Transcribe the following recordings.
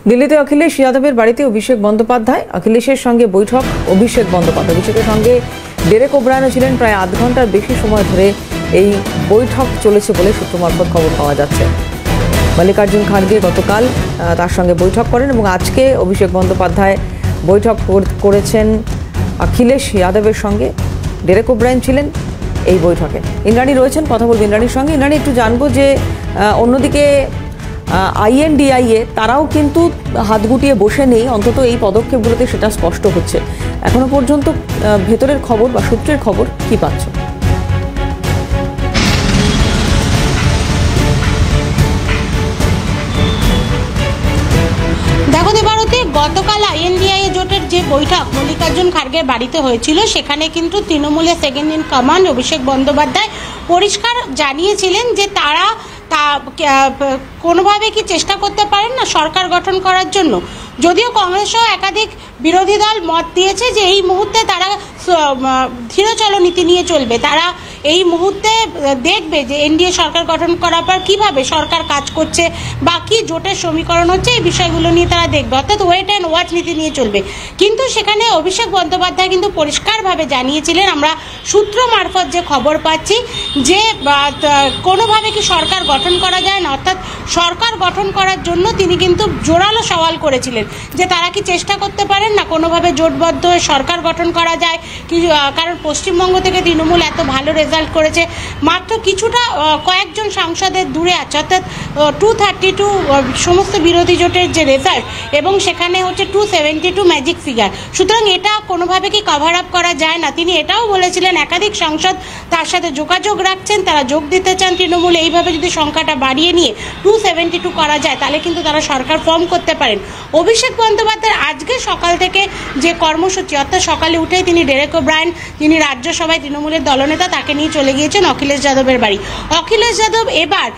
দিল্লিতে অখিলেশ যাদবের বাড়িতে অভিষেক বন্দ্যোপাধ্যায়, অখিলেশের সঙ্গে বৈঠক অভিষেক বন্দ্যোপাধ্যায়। অভিষেকের সঙ্গে ডেরেক ওব্রায়েনও ছিলেন। প্রায় আধ ঘন্টার বেশি সময় ধরে এই বৈঠক চলেছে বলে সূত্র মারফত খবর পাওয়া যাচ্ছে। মল্লিকার্জুন খাড়গে গতকাল তার সঙ্গে বৈঠক করেন এবং আজকে অভিষেক বন্দ্যোপাধ্যায় বৈঠক করেছেন অখিলেশ যাদবের সঙ্গে। ডেরেক ওব্রায়েন ছিলেন এই বৈঠকে। ইন্দ্রাণী রয়েছেন, কথা বলবো ইন্দ্রাণীর সঙ্গে। ইন্দ্রাণী, একটু জানবো যে অন্যদিকে INDIA তারাও কিন্তু হাত গুটিয়ে বসে নেই, অন্তত এই পদক্ষেপগুলোতে সেটা স্পষ্ট হচ্ছে। এখনো পর্যন্ত ভেতরের খবর বা সূত্রের খবর কি পাচ্ছ? দেখো দেবারতী, গতকাল INDIA জোটের যে বৈঠক মল্লিকার্জুন খাড়গের বাড়িতে হয়েছিল, সেখানে কিন্তু তৃণমূলের second in command Abhishek Bandyopadhyay পরিষ্কার জানিয়েছিলেন যে তারা কোনোভাবে কি চেষ্টা করতে পারেন না সরকার গঠন করার জন্য। যদিও কংগ্রেস সহ একাধিক বিরোধী দল মত দিয়েছে যে এই মুহূর্তে তারা ধীরচল নীতি নিয়ে চলবে, তারা এই মুহূর্তে দেখবে যে NDA সরকার গঠন করার পর কীভাবে সরকার কাজ করছে বা কী জোটের সমীকরণ হচ্ছে, এই বিষয়গুলো নিয়ে তারা দেখবে, অর্থাৎ ওয়েট অ্যান্ড ওয়াচ নীতি নিয়ে চলবে। কিন্তু সেখানে অভিষেক বন্দ্যোপাধ্যায় কিন্তু পরিষ্কারভাবে জানিয়েছিলেন, আমরা সূত্র মারফত যে খবর পাচ্ছি, যে কোনোভাবে কি সরকার গঠন করা যায় না, অর্থাৎ সরকার গঠন করার জন্য তিনি কিন্তু জোরালো সওয়াল করেছিলেন যে তারা কি চেষ্টা করতে পারেন না কোনোভাবে জোটবদ্ধ হয়ে সরকার গঠন করা যায় কি, কারণ পশ্চিমবঙ্গ থেকে তৃণমূল এত ভালো রেজাল্ট করেছে, মাত্র কিছুটা কয়েকজন সাংসদের দূরে আছে, অর্থাৎ 232 সমস্ত বিরোধী জোটের যে রেজাল্ট, এবং সেখানে হচ্ছে 272 ম্যাজিক ফিগার। সুতরাং এটা কোনোভাবে কি কভার আপ করা যায় না। তিনি এটাও বলেছিলেন একাধিক সাংসদ তার সাথে যোগাযোগ রাখছেন, তারা যোগ দিতে চান তৃণমূল, এইভাবে যদি সংখ্যাটা বাড়িয়ে নিয়ে 272 করা যায় তাহলে কিন্তু তারা সরকার ফর্ম করতে পারেন। অভিষেক বন্দ্যোপাধ্যায়ের আজকে সকাল থেকে যে কর্মসূচি, অর্থাৎ সকালে উঠেই তিনি ডেরেক ওব্রায়েন, যিনি রাজ্যসভায় তৃণমূলের দলনেতা, তাকে নিয়ে চলে গিয়েছেন অখিলেশ যাদবের বাড়ি। অখিলেশ যাদব এবার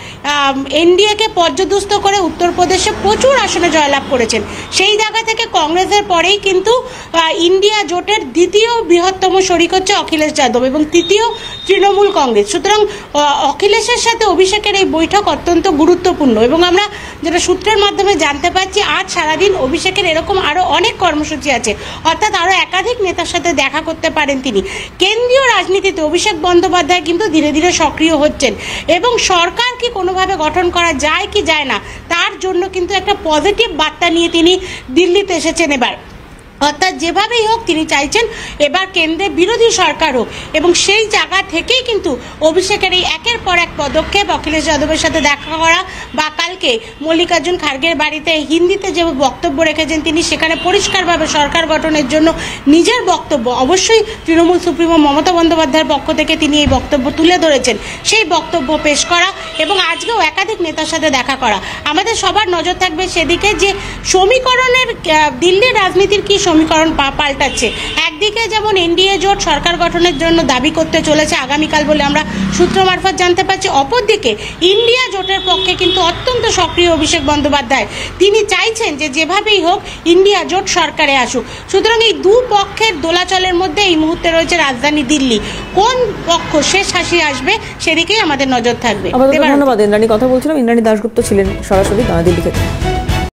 NDA-কে পর্যদস্ত করে উত্তরপ্রদেশে প্রচুর আসনে জয়লাভ করেছেন। সেই জায়গা থেকে কংগ্রেসের পরেই কিন্তু ইন্ডিয়া জোটের দ্বিতীয় বৃহত্তম শরিক হচ্ছে অখিলেশ যাদব এবং তৃতীয় তৃণমূল কংগ্রেস। সুতরাং অখিলেশের সাথে অভিষেকের এই বৈঠক অত্যন্ত গুরুত্বপূর্ণ এবং আমরা যেটা সূত্রের মাধ্যমে জানতে পারছি, আজ সারাদিন অভিষেকের এরকম আরও অনেক কর্মসূচি আছে, অর্থাৎ আরও একাধিক নেতার সাথে দেখা করতে পারেন তিনি। কেন্দ্রীয় রাজনীতিতে অভিষেক বন্দ্যোপাধ্যায় কিন্তু ধীরে ধীরে সক্রিয় হচ্ছেন এবং সরকার কি কোনোভাবে গঠন করা যায় কি যায় না, তার জন্য কিন্তু একটা পজিটিভ বার্তা নিয়ে তিনি দিল্লিতে এসেছেন এবার। অর্থাৎ যেভাবেই হোক তিনি চাইছেন এবার কেন্দ্রে বিরোধী সরকার হোক, এবং সেই জায়গা থেকেই কিন্তু অভিষেকের এই একের পর এক পদক্ষেপ, অখিলেশ যাদবের সাথে দেখা করা বা কালকে মল্লিকার্জুন খাড়গের বাড়িতে হিন্দিতে যে বক্তব্য রেখেছেন তিনি, সেখানে পরিষ্কারভাবে সরকার গঠনের জন্য নিজের বক্তব্য, অবশ্যই তৃণমূল সুপ্রিমো মমতা বন্দ্যোপাধ্যায়ের পক্ষ থেকে তিনি এই বক্তব্য তুলে ধরেছেন, সেই বক্তব্য পেশ করা এবং আজকেও একাধিক নেতার সাথে দেখা করা। আমাদের সবার নজর থাকবে সেদিকে যে সমীকরণের দিল্লির রাজনীতির কি সমীকরণ পাল্টাচ্ছে। একদিকে যেমন NDA জোট সরকার গঠনের জন্য দাবি করতে চলেছে আগামীকাল বলে আমরা সূত্র মারফত জানতে পারছি, অপরদিকে ইন্ডিয়া জোটের পক্ষে কিন্তু অত্যন্ত সক্রিয় অভিষেক বন্দ্যোপাধ্যায়। তিনি চাইছেন যে যেভাবেই হোক ইন্ডিয়া জোট সরকারে আসুক। সুতরাং এই দু পক্ষের দোলাচলের মধ্যে এই মুহূর্তে রয়েছে রাজধানী দিল্লি। কোন পক্ষ শেষ হাসি আসবে সেদিকেই আমাদের নজর থাকবে। ধন্যবাদ ইন্দ্রাণী। কথা বলছিলাম, ইন্দ্রাণী দাশগুপ্ত ছিলেন সরাসরি দিল্লি থেকে।